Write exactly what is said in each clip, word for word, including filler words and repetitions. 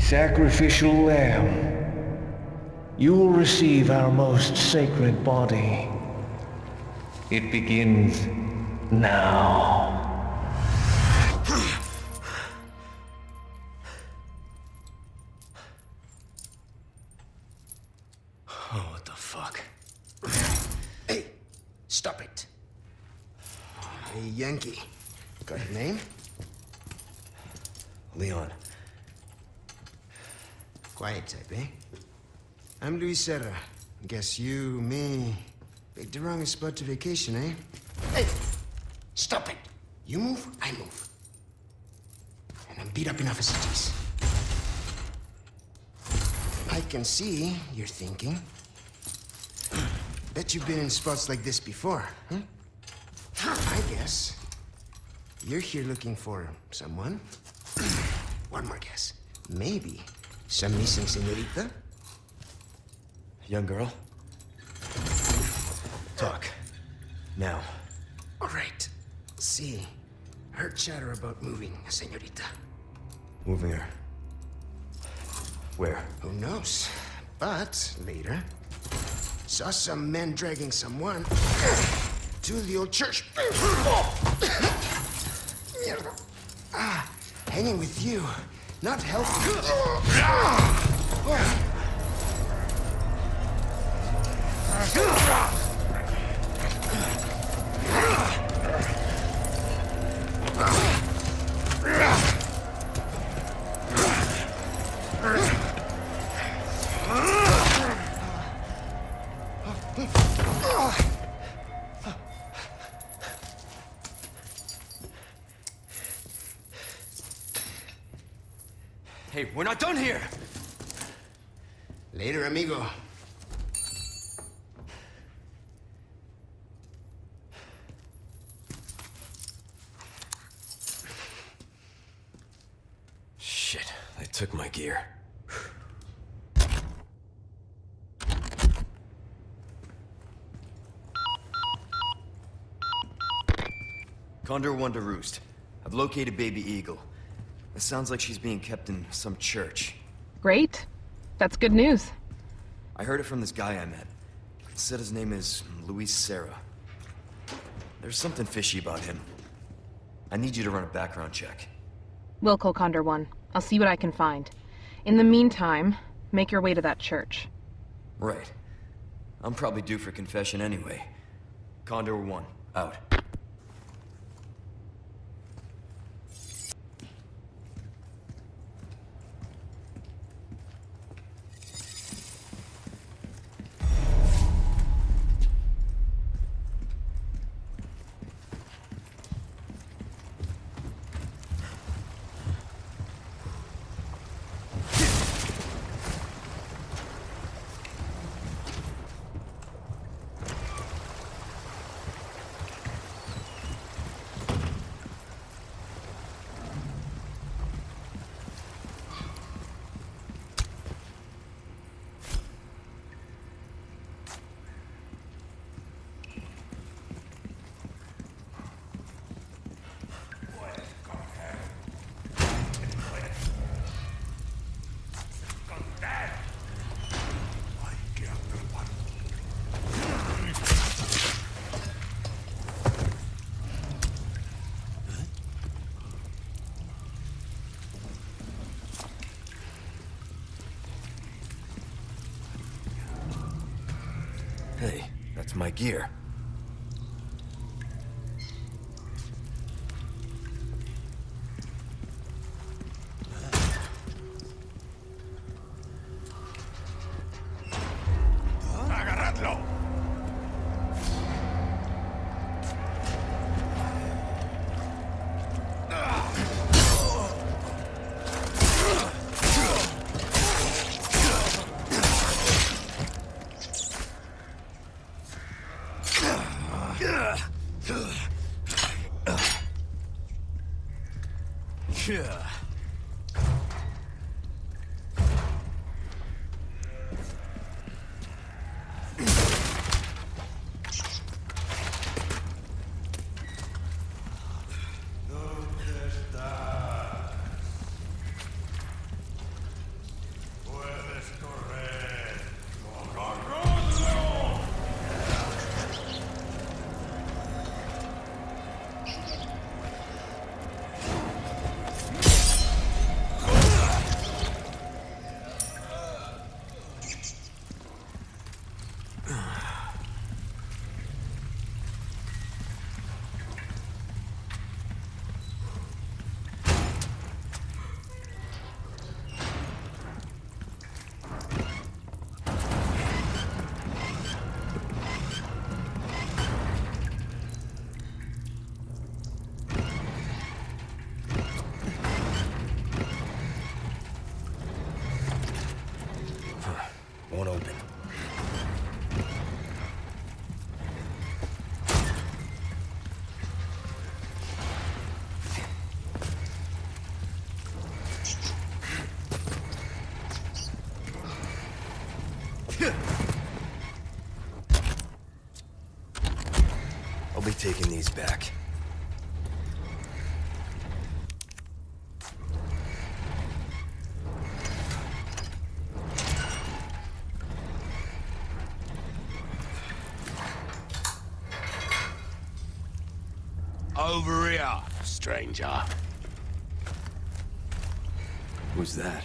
Sacrificial lamb, you will receive our most sacred body. It begins now. Oh, what the fuck? Hey, stop it. Hey, Yankee. Got your name? Leon. Quiet type, eh? I'm Luis Serra. Guess you, me, picked the wrongest spot to vacation, eh? Hey! Stop it! You move, I move. And I'm beat up enough as it is. I can see you're thinking. Bet you've been in spots like this before, huh? I guess you're here looking for someone. One more guess. Maybe some missing señorita? Young girl? Talk. Now. All right. See, heard chatter about moving a señorita. Moving her. Where? Who knows? But later, saw some men dragging someone to the old church. Ah, hanging with you, not healthy. Hey, we're not done here! Later, amigo. Shit, they took my gear. Condor one to roost. I've located Baby Eagle. It sounds like she's being kept in some church. Great. That's good news. I heard it from this guy I met. He said his name is Luis Serra. There's something fishy about him. I need you to run a background check. Will call Condor one. I'll see what I can find. In the meantime, make your way to that church. Right. I'm probably due for confession anyway. Condor one, out. Hey, that's my gear. ¡Agarradlo! Yeah. be taking these back. Over here, stranger. Who's that?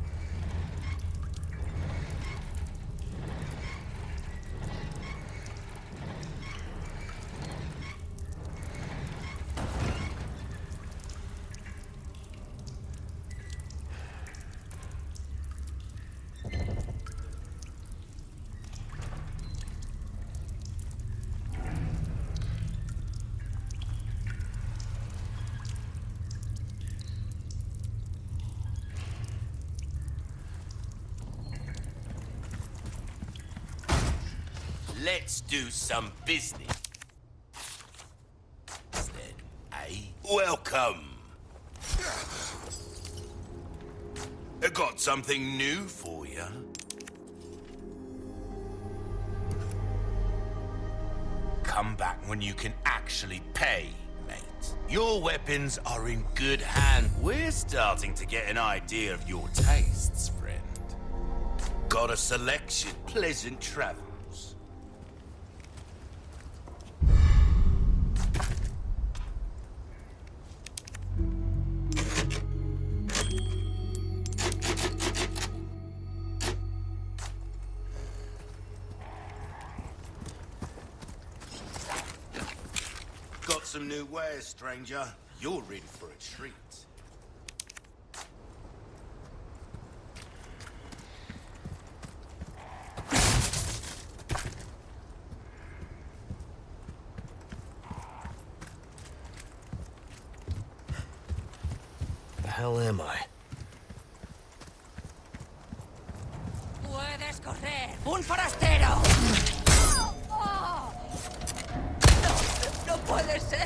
Let's do some business. Then, eh? Welcome. I got something new for you. Come back when you can actually pay, mate. Your weapons are in good hands. We're starting to get an idea of your tastes, friend. Got a selection. Pleasant travel. Got some new wares, stranger. You're in for a treat. The hell am I? Puedes correr, un forastero. No puede ser.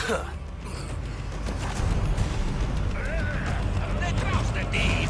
¡Detrás de ti!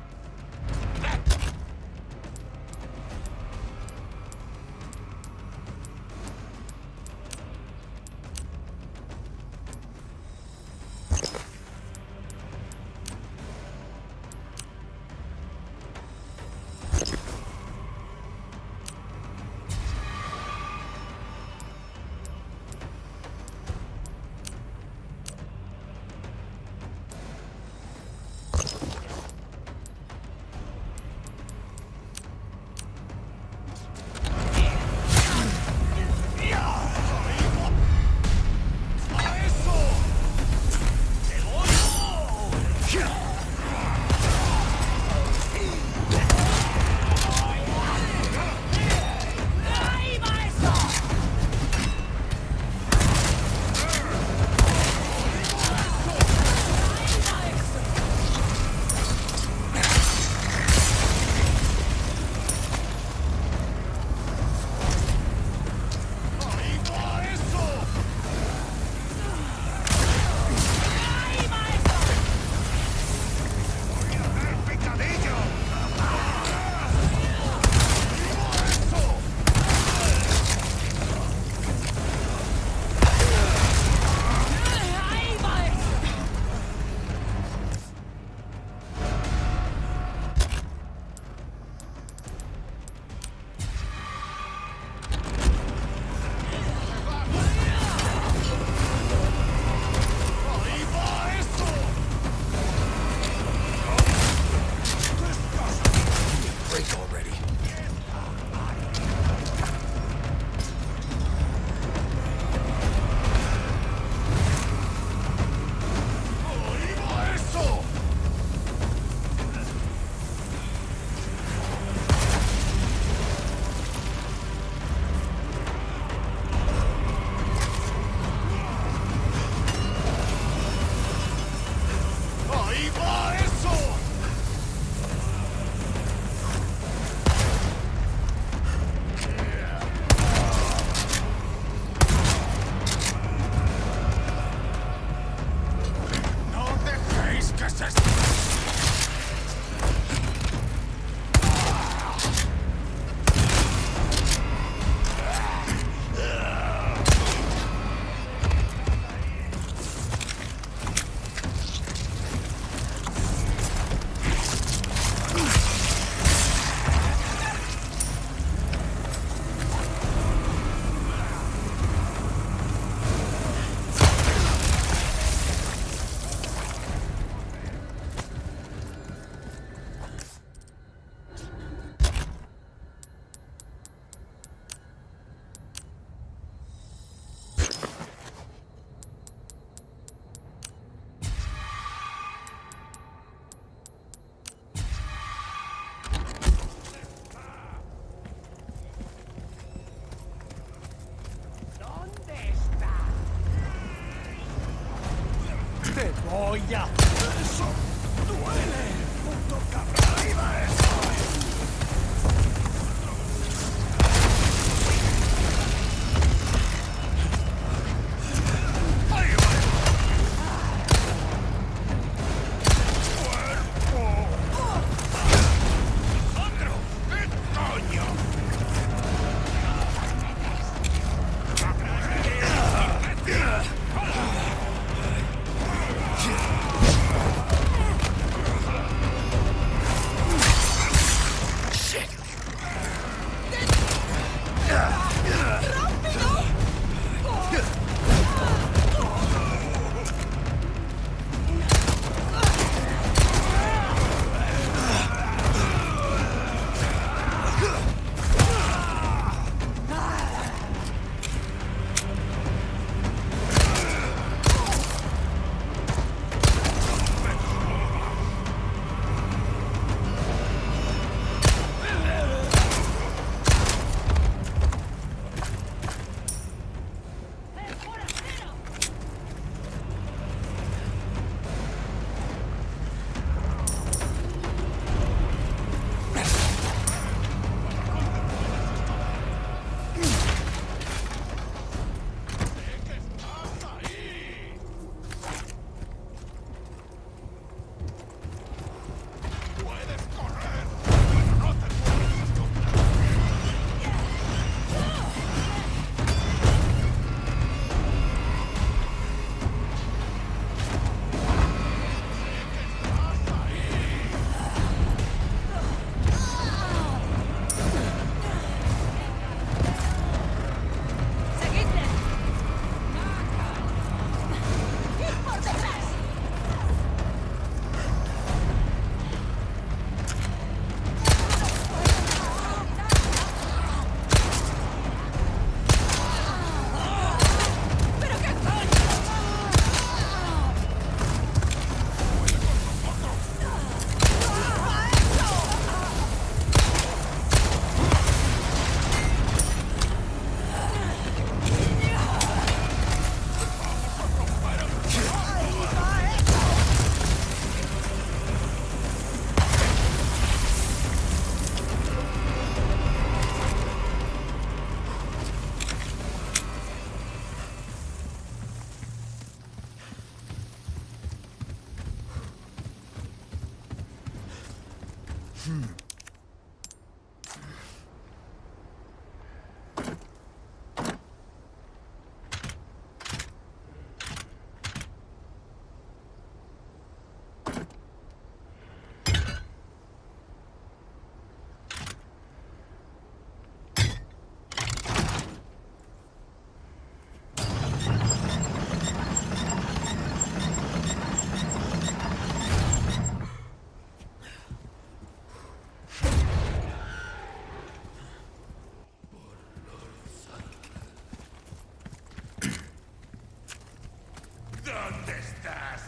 ¡Cebolla! ¡Eso duele! ¡Puto cabrón! ¡Arriba eso! ¡Ahí va! ¡Cuerpo! ¡Otro! ¿Qué coño? ¿Dónde estás?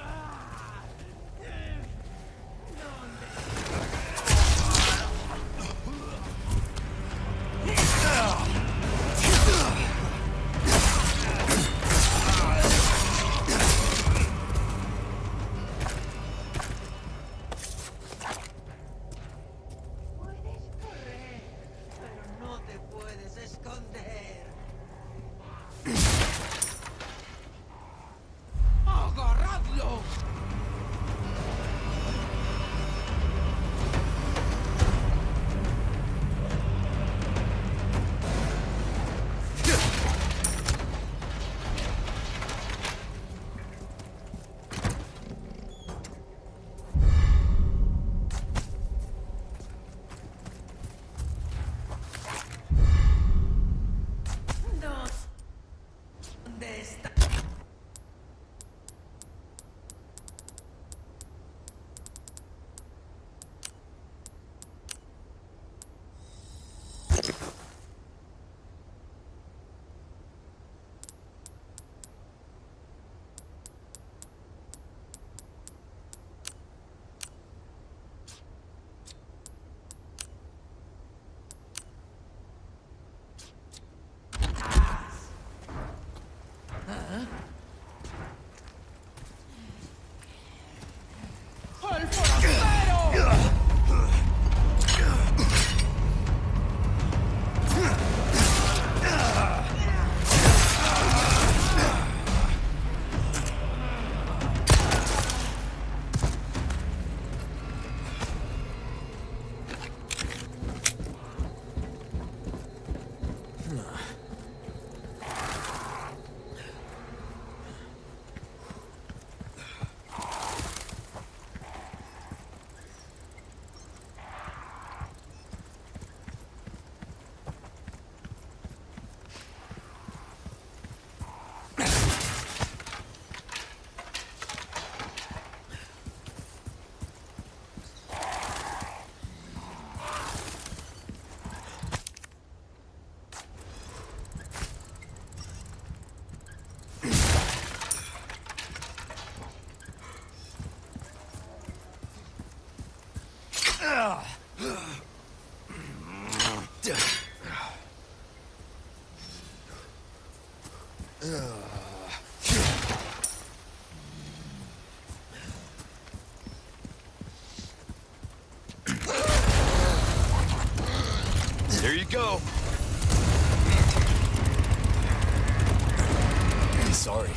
Puedes correr, pero no te puedes esconder. ¡Agarradlo! ¿Dónde está? ¡El forastero! There you go. Sorry.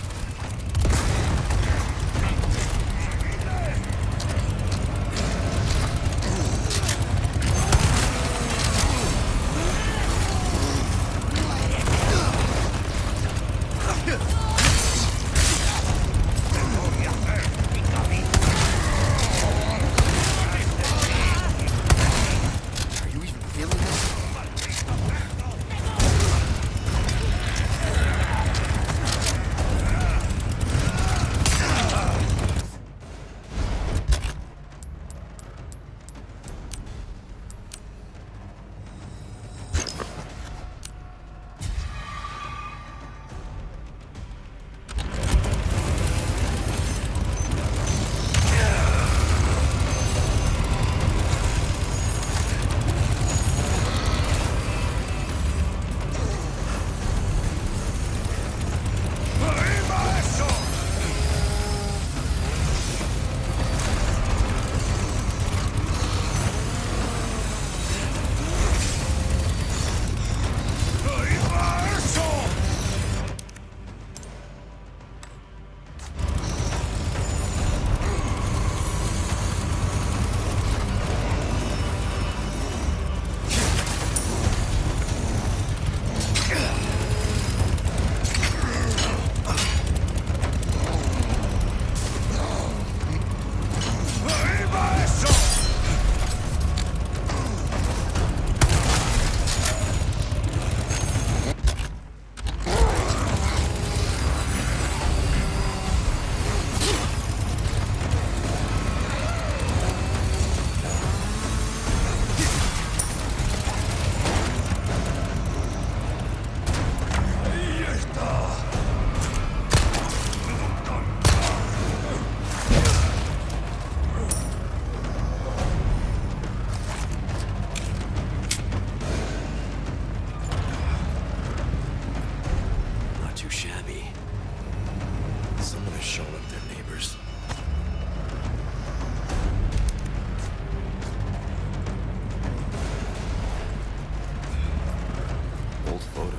Are you even feeling this? shabby. Someone has shown up their neighbors. Old photos.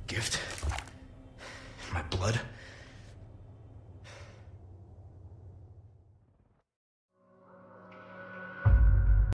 Gift? My blood?